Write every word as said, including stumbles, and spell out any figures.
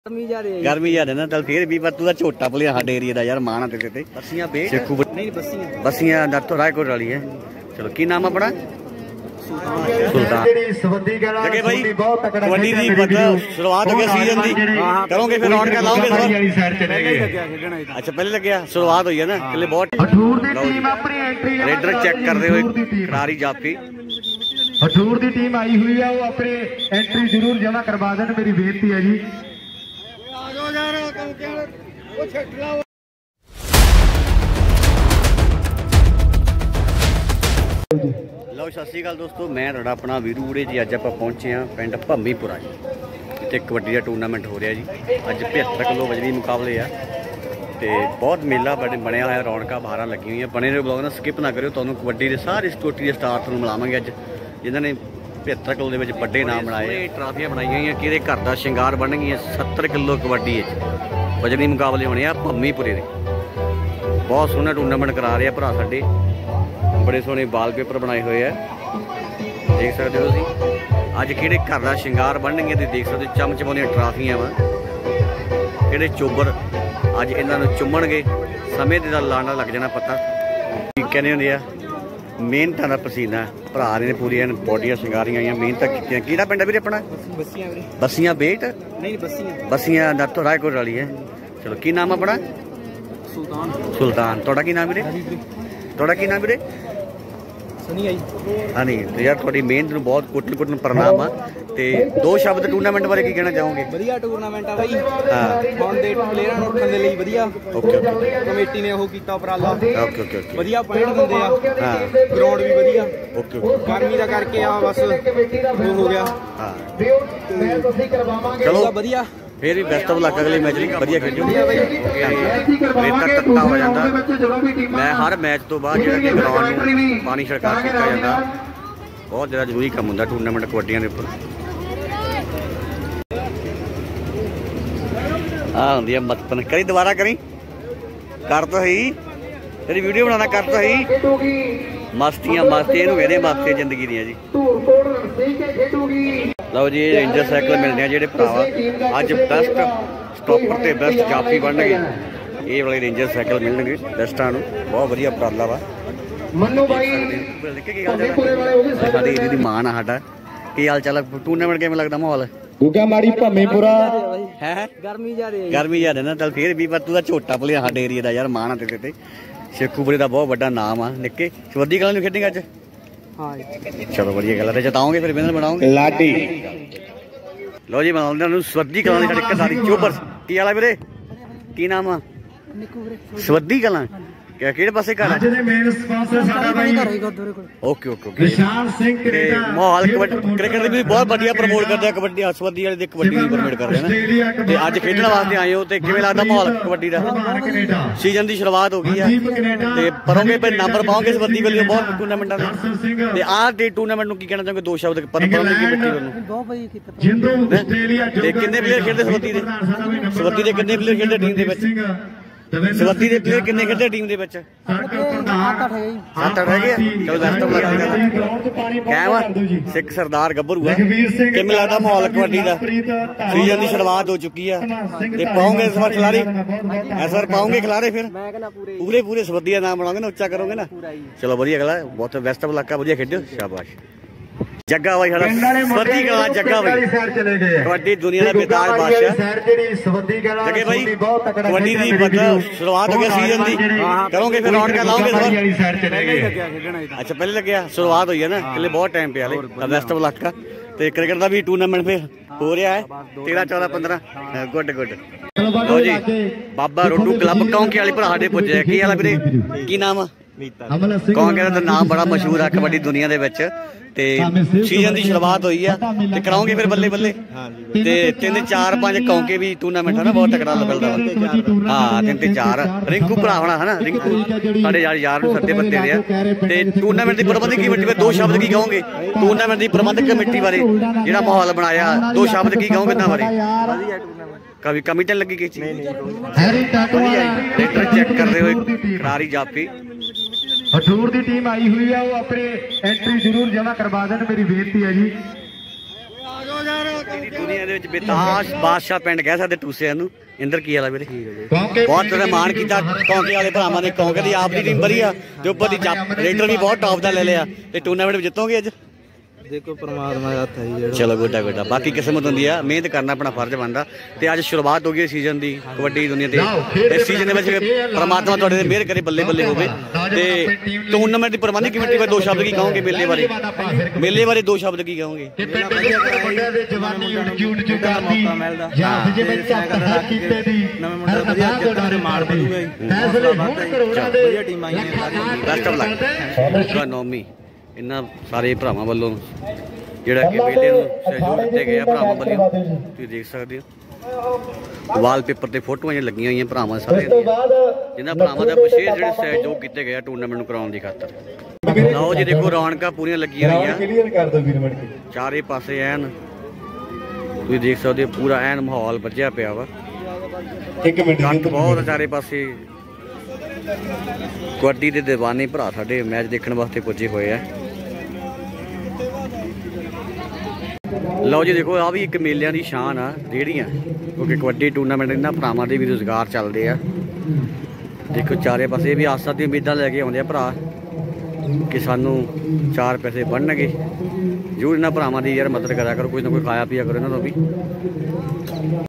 गर्मी ज्यादा ना चल फिर भी पर तू झोटा प्लेयर साडे एरिया दा यार माना तेरे ते बसियां बेट शेखू नहीं बसियां बसियां दत्तो रायकोट वाली है। चलो की नाम अपना सुल्तान जगे भाई कबड्डी दी मतलब शुरुआत हो गई सीजन दी करोगे फिर रौनक लाओगे इस बार। अच्छा पहले लग गया शुरुआत हुई है ना पहले बहुत रेडर चेक कर रहे हो करारी जाफी हठूर दी टीम आई हुई है वो अपनी एंट्री जरूर जमा करवा देना मेरी बेनती है जी। लो सत श्री अकाल दोस्तों मैं तुहाडा अपना वीरू उड़े जी। अज आपां पहुंचे हाँ पिंड भम्मीपुरा जी इत्थे कबड्डी का टूरनामेंट हो रहा जी। अज पचहत्तर किलो वजनी मुकाबले आ ते बहुत मेला बने बनया होया रौनक बाहर लगी हुई बने रहे ब्लॉग ना स्किप ना करो। तुहानूं कबड्डी के सारे चोटी के स्टार तुहानूं मिलावांगे अज जिन्होंने पचहत्तर किलो के बड़े नाम बनाए ट्राफियां बनाई हुई कि घर का शिंगार बन गई सत्तर किलो कबड्डी वजनी मुकाबले होने आ भम्मीपुरे के। बहुत सोहना टूरनामेंट करा रहे भरा साडे बड़े सोहने वाल पेपर बनाए हुए हैं देख सकते हो तुसीं। अज किहड़े घर का शिंगार बनणगे ते देख सकते चमचमाउंदियां ट्राफियां वा किहड़े चोबर अज इन्हां नूं चुम्मणगे समय दे लाना लग जाना पता कहने हुंदे आ मेहनत का पसीना भरा ने पूरिया बॉडियां शिंगारियां मेहनत की। किहड़ा पिंड वीरे अपना बसियां बेट नहीं बसियां दत्तो रायकोट वाली है। चलो की नाम अपना सुल्तान सुल्तान तुहाडा की नाम वीरे तुहाडा की नाम वीरे हाँ नहीं तो यार थोड़ी मेहनत नूं बहुत कुटन कुटन प्रणाम आ ते दो शब्द टूरनामेंट बारे की कहना चाहोगे। ਵਧੀਆ ਟੂਰਨਾਮੈਂਟ ਆ ਬਾਈ ਹਾਂ ਹੁਣ ਦੇ ਪਲੇਅਰਾਂ ਨੂੰ ਰੱਖਣ ਦੇ ਲਈ ਵਧੀਆ ਓਕੇ ਓਕੇ ਕਮੇਟੀ ਨੇ ਉਹ ਕੀਤਾ ਉਪਰਾਲਾ ਓਕੇ ਓਕੇ ਓਕੇ ਵਧੀਆ ਪੁਆਇੰਟ ਦਿੰਦੇ ਆ ਹਾਂ ਗਰਾਊਂਡ ਵੀ ਵਧੀਆ ਓਕੇ ਓਕੇ ਗਰਮੀ ਦਾ ਕਰਕੇ ਆ ਬਸ ਉਹ ਹੋ ਗਿਆ ਹਾਂ ਚਲੋ ਵਧੀਆ फिर भी बेस्ट ऑफ लक अगले मैच वधिया खेलो रेता तत्ता हो जाता मैं हर मैच तो बाद जो ग्राउंड पानी छिड़काव किया जाता बहुत ज़्यादा जरूरी काम होंगे टूरनामेंट कबड्डियां के उपर हाँ होंगी मतपन करी दोबारा करी कर तो ही तेरी वीडियो बनाना कर तो ही मस्तियां मस्ती इनू कहते मस्ती जिंदगी दी जी। लो जी रेंजर साइकिल मिलने जो भरावा अज बेस्ट स्टॉपर से बेस्ट जाफी बन गए ये वाले रेंजर साइकिल मिलने बेस्टा बहुत वधिया उपराला वा साडी मान आ साडा की हाल चाल टूरनामेंट किवें लगदा माहौल भम्मीपुरा है गर्मी ज्यादा गर्मी ज्यादा ना चल फिर भी पर तू झोटा प्लेयर साडे एरिया दा यार मान आ तेरे ते शेखूपुरे का बहुत बड़ा नाम आ निक्के सवद्दी कलां नूं खेडेंगे अज हाँ चलो बढ़िया गल है जताओगे फिर विनर बनाओगे लाडी लो जी बनाओ सवद्दी कलां दी साडी चोबर की हाल है वीरे की नाम आ सवद्दी कलां किहड़े पासे घर ओके ओके ओके माहौल क्रिकेट भी बहुत बढ़िया प्रमोट करते हैं कबड्डी सवद्दी वाले कबड्डी प्रमोट कर रहे हैं ते अज खेडण वास्ते आए हो तो किवें लगदा माहौल कबड्डी का सीजन की शुरुआत हो गई है ते परोगे फिर नंबर पाओगे सवद्दी वाली बहुत टूरनामेंटां दे ते आ ते टूरनामेंट नूं की कहना चाहोगे दो शब्द पर परोगे की मिट्टी वालों बहुत बढ़िया ते कितने प्लेयर खेडदे सवद्दी दे सवद्दी दे कितने प्लेयर खेडदे टीम दे विच सवद्दी दे प्लेयर किन्ने खेडे टीम दे विच सत्त अठ रह गए चलो बेस्ट ऑफ लक कैम सिख सरदार गब्बरू है किवें लगदा माहौल कबड्डी दा सीजन की शुरुआत हो चुकी है ते पाओगे इस बार खिलाड़ी इस बार पाओगे खिलाड़ी फिर पूरे पूरे सवद्दी का नाम बनाओगे ना उच्चा करोगे ना चलो बढ़िया गल है बहुत बेस्ट ऑफ लक है बढ़िया खेडो शाबाश जग्गा भाई सवद्दी कलां जग्गा भाई कबड्डी दुनिया का बेताज बादशाह जगे भाई कबड्डी दी मतलब शुरुआत हो गई सीजन की करोगे फिर रौनक लाओगे इस बार। अच्छा पहले लग गया शुरुआत हुई है ना पहले बहुत टाइम पे बेस्ट ऑफ लक का तो क्रिकेट का भी टूरनामेंट फिर हो रहा है तेरह चौदह पंद्रह गुड गुड लो जी बाबा रोडू क्लब कौंके वाली भरा साडे पुजे की हाल वीरे की नाम कौंके दा नाम बड़ा मशहूर है कबड्डी दुनिया दे विच ते सीजन की शुरुआत हुई है ते कराओगे फिर बल्ले बल्ले ते तीन चार पांच कौंके भी टूरनामेंट है ना बहुत तगड़ा मिलता हाँ तीन तीन चार रिंकू भरा होना है ना रिंकू साढ़े यार यार सत्ते पत्ते दे ते टूरनामेंट की प्रबंधक कमेटी में दो शब्द की कहोगे टूरनामेंट की प्रबंधक कमेटी बारे जिहड़ा माहौल बनाया दो शब्द की कहोगे इन्हां बारे कभी कमी तो लगी किसी चेक कर रहे हो करारी जाफी हठूर की टीम आई हुई है वो अपनी एंट्री जरूर जमा करवा देना मेरी बेनती है जी। ਦੁਨੀਆ ਦੇ ਵਿੱਚ ਬੇਤਾਸ਼ ਬਾਦਸ਼ਾਹ ਪਿੰਡ ਕਹਿ ਸਕਦੇ ਟੂਸਿਆਂ ਨੂੰ। ਇੰਦਰ ਕੀ ਵਾਲਾ ਵੀਰੇ ਬਹੁਤ ਜ਼ਿਆਦਾ ਮਾਣ ਕੀਤਾ ਕੌਂਕੇ ਵਾਲੇ ਭਰਾਵਾਂ ਨੇ। ਕੌਂਕੇ ਦੀ ਆਪ ਦੀ ਟੀਮ ਵਧੀਆ ਤੇ ਉੱਪਰ ਦੀ ਰੇਡਰ ਵੀ ਬਹੁਤ ਟੌਪ ਦਾ ਲੈ ਲਿਆ ਤੇ ਟੂਰਨਾਮੈਂਟ ਵਿੱਚ ਜਿੱਤੋਗੇ ਅੱਜ। ਦੇਖੋ ਪਰਮਾਤਮਾ ਦਾ ਹੱਥ ਹੈ ਜੀ ਜਿਹੜਾ। ਚਲੋ ਗੋਡਾ ਗੋਡਾ ਬਾਕੀ ਕਿਸਮਤ ਹੁੰਦੀ ਆ, ਮਿਹਨਤ ਕਰਨਾ ਆਪਣਾ ਫਰਜ਼ ਬਣਦਾ। ਤੇ ਅੱਜ ਸ਼ੁਰੂਆਤ ਹੋ ਗਈ ਸੀਜ਼ਨ ਦੀ ਕਬੱਡੀ ਦੁਨੀਆ ਤੇ ਇਸ ਸੀਜ਼ਨ ਦੇ ਵਿੱਚ ਪਰਮਾਤਮਾ ਤੁਹਾਡੇ ਦੇ ਮਿਹਰ ਕਰੇ ਬੱਲੇ ਬੱਲੇ ਹੋਵੇ। ਤੇ ਟੂਰਨਾਮੈਂਟ ਦੀ ਪ੍ਰਬੰਧਕ ਕਮੇਟੀ ਬਾਰੇ ਦੋ ਸ਼ਬਦ ਕੀ ਕਹੋਗੇ? ਮੇਲੇ ਬਾਰੇ ਮੇਲੇ ਬਾਰੇ ਦੋ ਸ਼ਬਦ ਕੀ ਕਹੋਗੇ? ਮੌਕਾ ਮਿਲਦਾ ਨਵੇਂ ਮੁੰਡੇ ਵਧੀਆ ਜਿੱਤਣ ਮਾਰ ਪਊਗਾ ਜੀ। ਵਧੀਆ ਟੀਮਾਂ ਆਈਆਂ ਬੈਸਟ ਆਫ ਲੱਕ। ਨੌਮੀ ਇਹਨਾਂ ਸਾਰੇ ਭਰਾਵਾਂ ਵੱਲੋਂ ਜਿਹੜਾ ਕਿ ਮੇਲੇ ਨੂੰ ਸਹਿਯੋਗ ਦਿੱਤੇ ਗਏ ਆ ਭਰਾਵਾਂ ਵੱਲੋਂ ਤੁਸੀਂ ਦੇਖ ਸਕਦੇ ਹੋ। ਵਾਲਪੇਪਰ ਤੇ ਫੋਟੋਆਂ ਜਿਹੀਆਂ ਲੱਗੀਆਂ ਹੋਈਆਂ ਭਰਾਵਾਂ ਸਾਰੇ ਜਿਨ੍ਹਾਂ ਭਰਾਵਾਂ ਦਾ ਵਿਸ਼ੇਸ਼ ਜਿਹੜੇ ਸਹਿਯੋਗ ਕੀਤੇ ਗਏ ਆ ਟੂਰਨਾਮੈਂਟ ਨੂੰ ਕਰਾਉਣ ਦੀ ਖਾਤਰ। ਲਓ ਜੀ ਦੇਖੋ ਰੌਣਕਾਂ ਪੂਰੀਆਂ ਲੱਗੀਆਂ ਹੋਈਆਂ ਚਾਰੇ ਪਾਸੇ ਐਨ ਤੁਸੀਂ ਦੇਖ ਸਕਦੇ ਹੋ। ਪੂਰਾ ਐਨ ਮਾਹੌਲ ਵੱਜਿਆ ਪਿਆ ਵਾ। ਕੱਟ ਬਹੁਤ ਚਾਰੇ ਪਾਸੇ। ਕਬੱਡੀ ਦੇ ਦੀਵਾਨੇ ਭਰਾ ਸਾਡੇ ਮੈਚ ਦੇਖਣ ਵਾਸਤੇ ਪੁੱਜੇ ਹੋਏ ਆ। ਲਓ ਜੀ ਦੇਖੋ ਆ ਵੀ ਇੱਕ ਮੇਲਿਆਂ ਦੀ ਸ਼ਾਨ ਆ ਰੇਹੜੀਆਂ ਕਿਉਂਕਿ ਕਬੱਡੀ ਟੂਰਨਾਮੈਂਟ ਇਹਨਾਂ ਭਰਾਵਾਂ ਦੇ ਵੀ ਰੁਜ਼ਗਾਰ ਚੱਲਦੇ ਆ। ਦੇਖੋ ਚਾਰੇ ਪਾਸੇ ਵੀ ਆਸਾਂ ਦੀਆਂ ਉਮੀਦਾਂ ਲੈ ਕੇ ਆਉਂਦੇ ਆ ਭਰਾ ਕਿ ਸਾਨੂੰ ਚਾਰ ਪੈਸੇ ਬਣਨਗੇ। ਜ਼ਰੂਰ ਇਹਨਾਂ ਭਰਾਵਾਂ ਦੀ ਯਾਰ ਮਦਦ ਕਰਿਆ ਕਰੋ, ਕੁਝ ਨਾ ਕੋਈ ਖਾਇਆ ਪੀਆ ਕਰੋ ਇਹਨਾਂ ਤੋਂ ਵੀ।